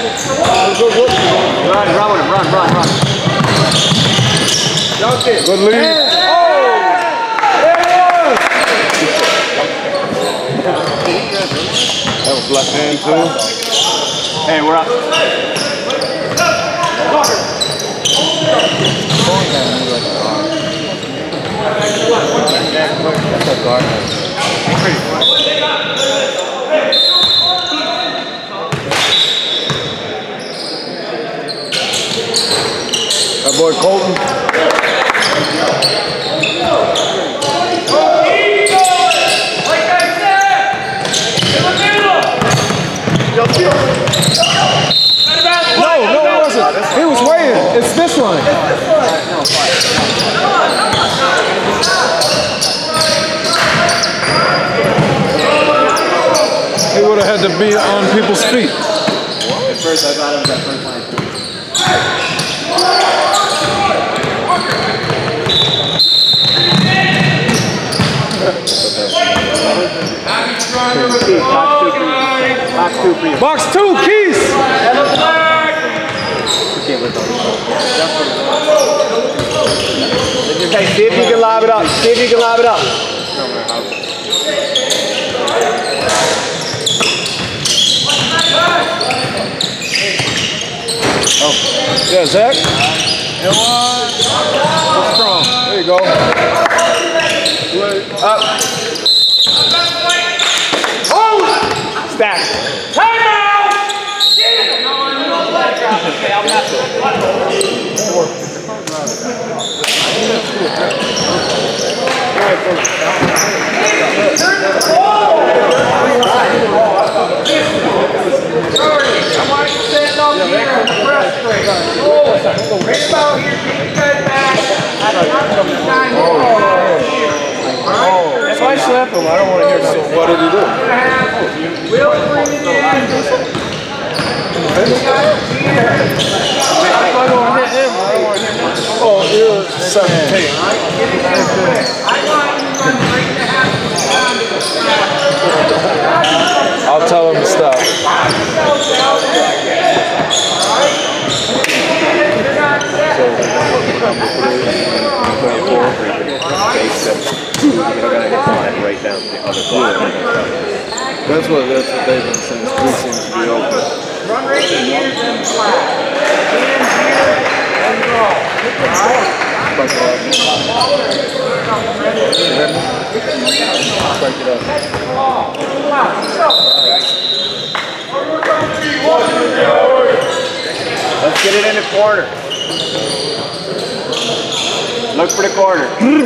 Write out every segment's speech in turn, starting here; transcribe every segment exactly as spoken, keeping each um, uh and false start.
Run, run with him, run, run, run. Good lead. Oh! That was left hand too. Hey, we're up. That boy Colton. No, no, it wasn't. He was waiting. It's this one. He would have had to be on people's feet. At first, I thought it was that first line. Box two, Keys. Hey, see if you can lob it up. See if you can lob it up. Oh, yeah, Zach. And one. Strong. There you go. Up. Oh! Stack. Time out! That's why I slapped him. I don't want to hear that. So what did he do? Will bring it in. Oh, you're seventeen. I'll tell him to stop. That's what that's what they've been saying. Three seems to be open. Run right in here and flat. Hands here and roll. Alright? Spike it up. Spike it up. Let's get it in the corner. Look for the corner.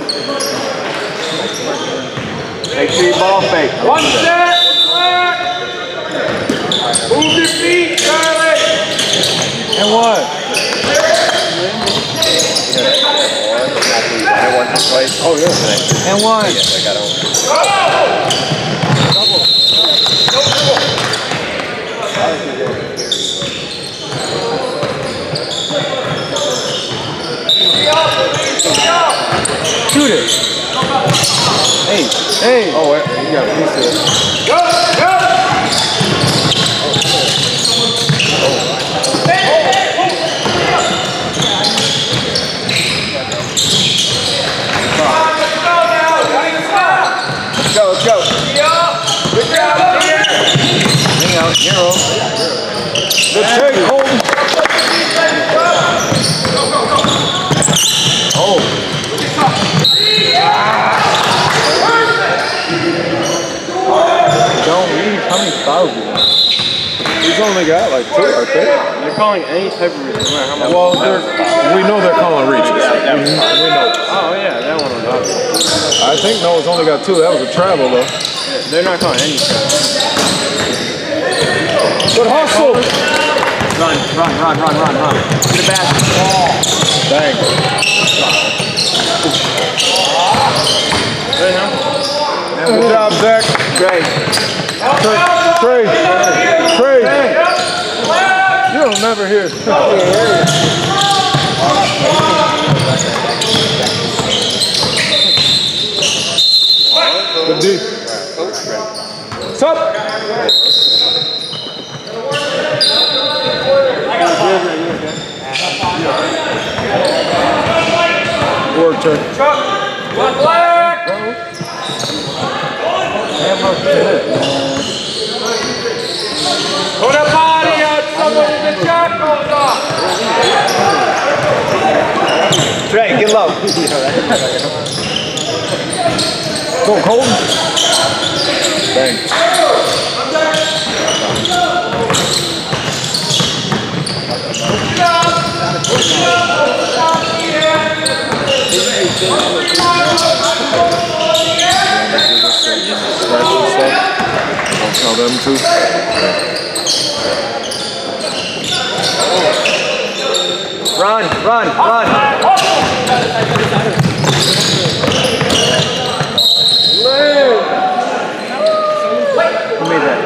Make sure you ball fake. One set. Move your feet, Charlie. And what? Oh, yeah. And one. Yes, I got over. Double. Shoot it. Hey. Hey. Oh, wait. You got a piece of it. Go, go. Let's go, let's go. Good job up here. Hang out, hero. Good take, Colton. Oh. Don't leave. How many fouls do you want? He's only got like two, I think. They're calling any type of reach, no matter how much. Well, they're, we know they're calling reaches. We, we know. Oh, yeah, that one was awesome. I think Noah's only got two. That was a travel, though. Yeah, they're not calling any travel. Good hustle. Run, run, run, run, run, run. To the basket. Bang. Good, huh? Good job, Zach. Great. Trey. Trey. Trey. You don't never hear. Good D. What's up? return. Chuck, one black. Put a body on someone in the shackles off. Trey, get low. Go, Colton. Bang. I'll tell them too. Run, run, run. Who made that?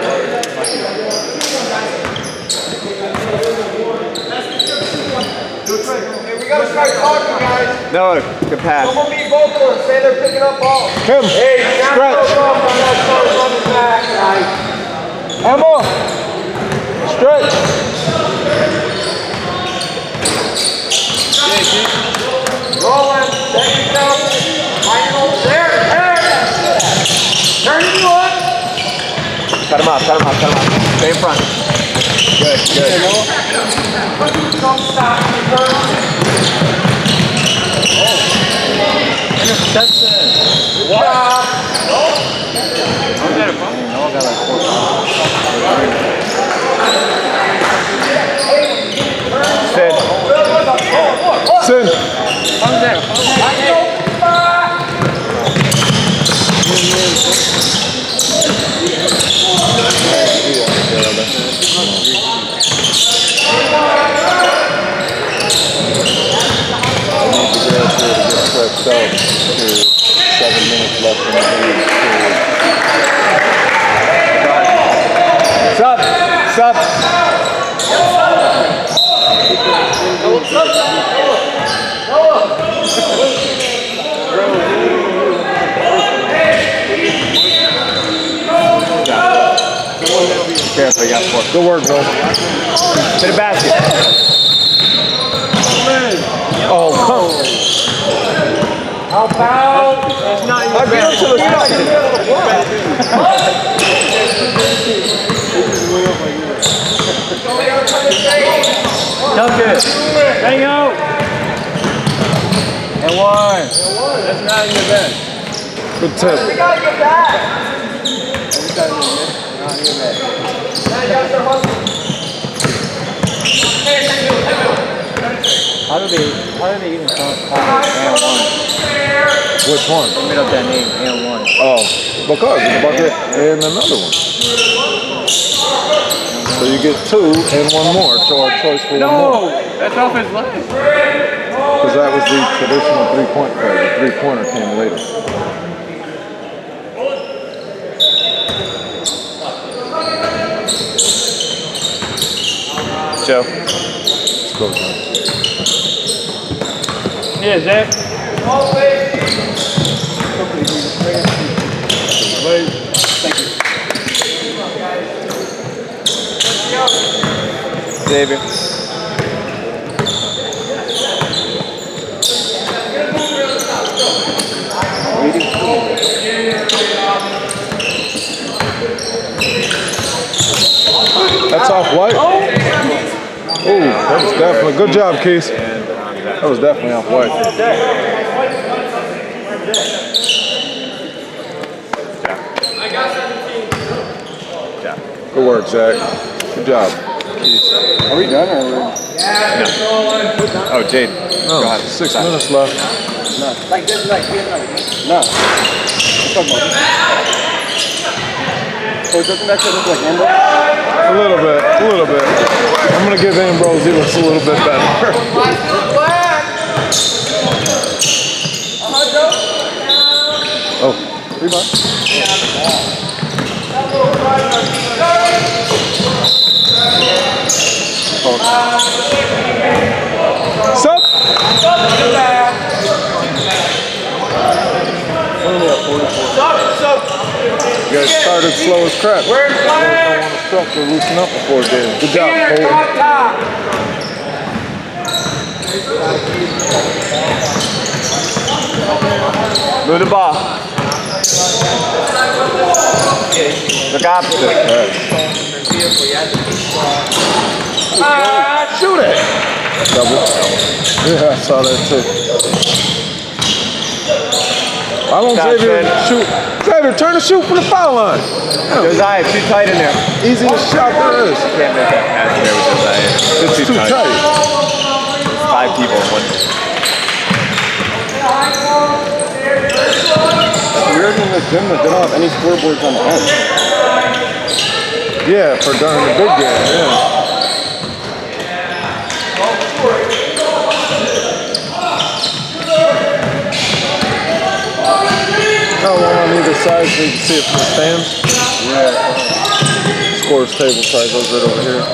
Hey, we gotta start talking, guys. No, good pass. Someone beat both of them. Say they're picking up balls. Kim, Hey, stretch. goes off on that first running back, guys. Emma, stretch. Rolling, take it down. Final, there, there. Turn it on. Cut him off, cut him off, cut him off. Stay in front. Good, good. Don't stop the turn. Interception. Good job. Sit. Sin. Seven minutes left in the period. Sub, sub. Careful, you got four. Good work, Bill. To the basket. Oh, come. How about? It's not I'll get him to the basket. Dunk it. Hang out. And one. That's not in your bed. Good tip. We gotta get back. How do they, how do they even call it and one? Which one? They made up that name, and one. Oh, because it's bucket and another one. So you get two and one more. So our choice for one more. That's off his leg. Because that was the traditional three-point play. The three-pointer came later. Joe. Let's go, John. Yeah, Zach. Xavier. That's off white. Oh, that was definitely good job, Keith. That was definitely off white. Good work, Zach. Good job. Are we done or? No. Oh, Jade. No, Go ahead. six minutes left. Like this, like this, like this. No. So doesn't that look like Amber? A little bit, a little bit. I'm gonna give Ambrose, he looks a little bit better. Oh, rebound. Sup? You guys started slow as crap. Where's Don't want to structure, loosen up before game. Good job, Cole. Move the ball. Look opposite. Ah, Shoot it. Double. Yeah, I saw that too. Why won't Xavier shoot? Xavier, turn the shoot from the foul line. Josiah, too tight in there. Easiest shot there is. Can't make that pass in there with Josiah. It's too, too tight. tight. Five people in one. It's weird in the gym that they don't have any scoreboards on the end. Yeah, for during the big game, yeah. Got one on either side so you can see it from the stands. Yeah. Scores table probably goes right over here.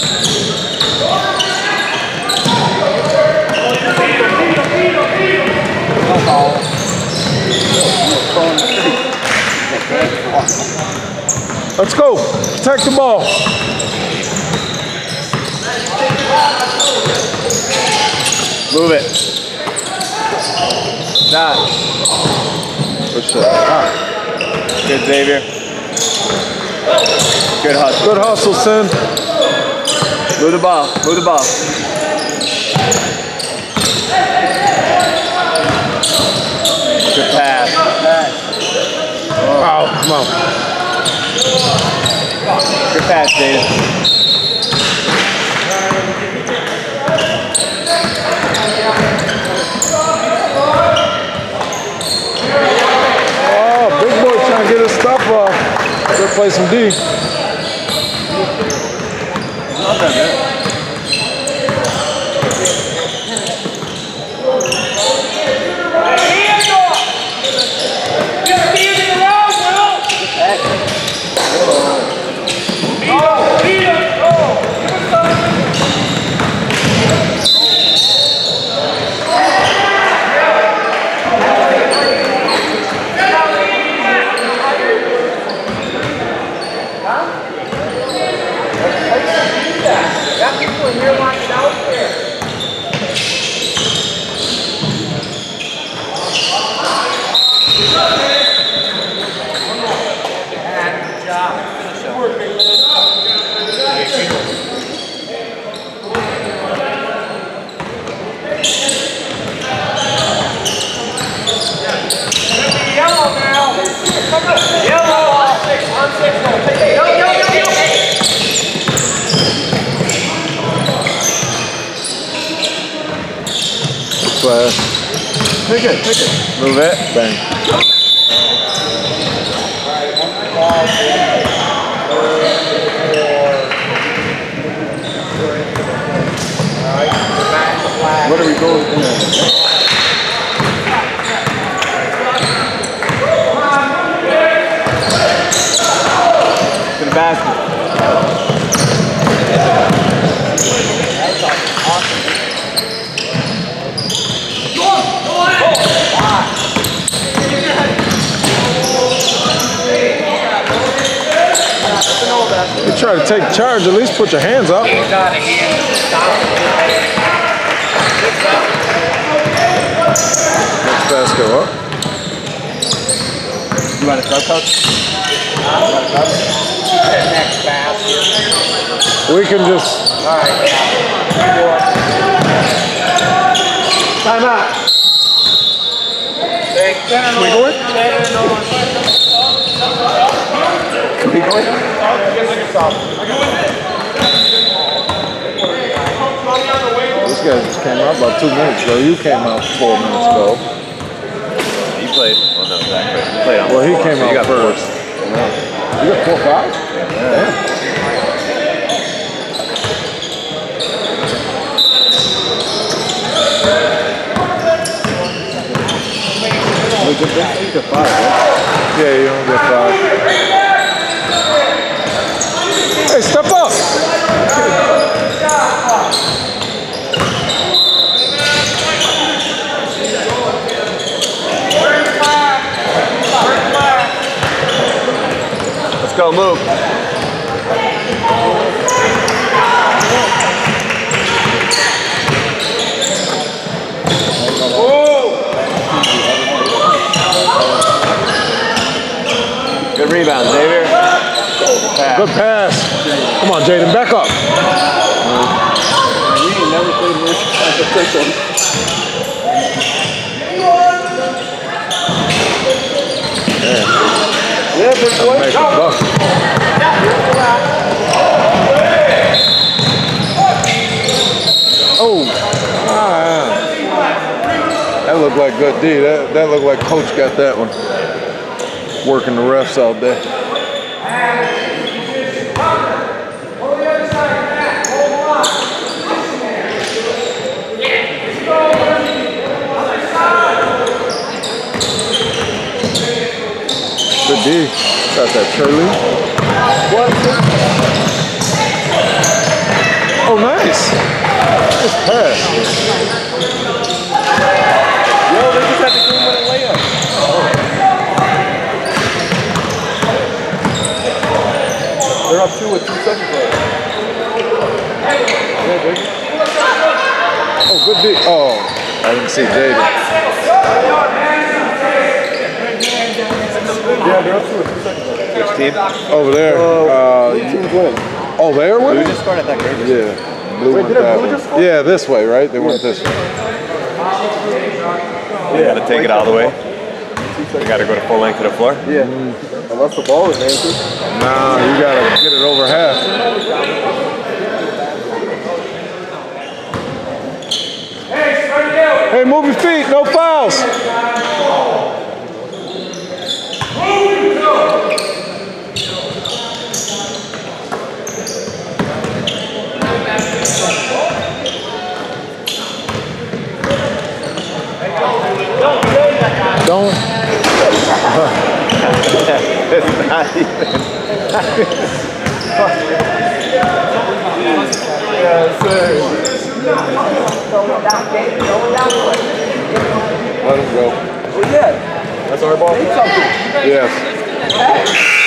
Let's go. Protect the ball. Move it. Stop. Push that. Ah. Good, Xavier. Good hustle. Good hustle, Sin. Move the ball. Move the ball. Good pass. Oh, come on. Good pass, Dave. Oh, big boy trying to get his stuff off. Let's play some D. Not that bad. Flash. Take it, take it. Move it. Bang. What are we going to do? To the basket. You try to take charge, at least put your hands up. He's got a hand. Stop. Next basket up. You want to start, coach? Next basket. We can just. All right. Time out. Can we go in? Can we go in? This guy just came out about two minutes ago. You came out four minutes ago. You played. Well, no, exactly. You played on. Well, he came You out got first. four. You got four fouls? Damn. We get this week at five, right? Yeah, you don't get five. Hey, step up. Let's go, move. rebound, Xavier. Pass. Good pass. Come on, Jaden, back up. We ain't never played worse competition. Yeah, big boy. Make a buck. Oh, ah, that looked like good D. That that looked like Coach got that one. Working the refs out there. Good D. Got that Shirley. What? Oh, nice. Nice pass. Yo, they just had the game winning layup. They're up two with two seconds left. Yeah, baby. Oh, good D. Oh, I didn't see Jaden. Yeah, they're up two with two seconds left. Which team? Over there. Uh, Uh, blue team's winning. oh, they're Blue winning? just scored at that game. Yeah. Blue Wait, went did that Blue way. just score? Yeah, this way, right? They went this way. You gotta take it all the way. You gotta go to full length to the floor. Yeah. Unless the ball is answered. Nah, you gotta get it over half. Hey, move your feet, no fouls. Don't. It's not even. Yeah, sir. Let him go. Oh, yeah. That's our ball. Yes.